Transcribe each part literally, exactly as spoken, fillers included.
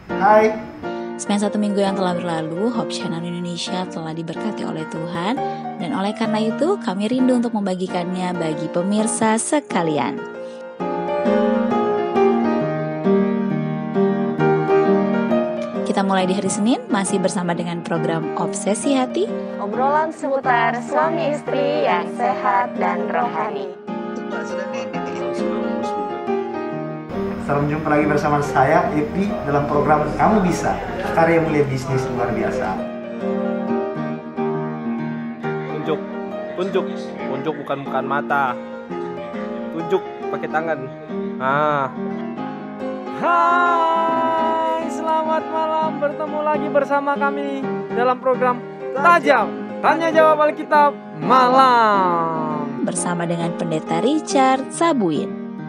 Hai. Sepanjang satu minggu yang telah berlalu, Hope Channel Indonesia telah diberkati oleh Tuhan, dan oleh karena itu kami rindu untuk membagikannya bagi pemirsa sekalian. Kita mulai di hari Senin, masih bersama dengan program Obsesi Hati, obrolan seputar suami istri yang sehat dan rohani. Salam jumpa lagi bersama saya, Epi, dalam program Kamu Bisa, karya mulia bisnis luar biasa. Tunjuk, tunjuk, tunjuk bukan bukan mata. Tunjuk pakai tangan. Ah. Hai, selamat malam, bertemu lagi bersama kami dalam program Tajam Tanya Jawab Alkitab Malam bersama dengan Pendeta Richard Sabuin.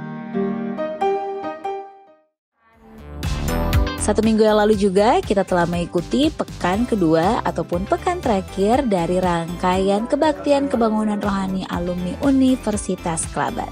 Satu minggu yang lalu juga kita telah mengikuti pekan kedua ataupun pekan terakhir dari rangkaian kebaktian kebangunan rohani alumni Universitas Kelabat.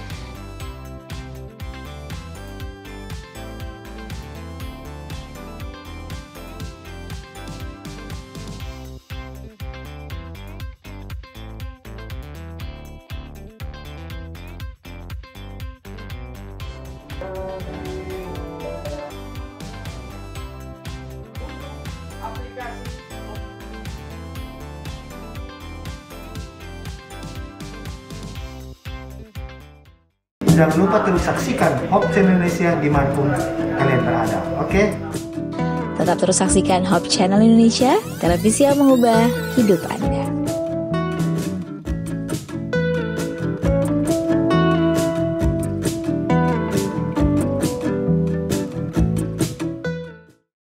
Jangan lupa terus saksikan Hope Channel Indonesia dimanapun kalian berada. Oke? Tetap terus saksikan Hope Channel Indonesia, televisi yang mengubah hidup Anda.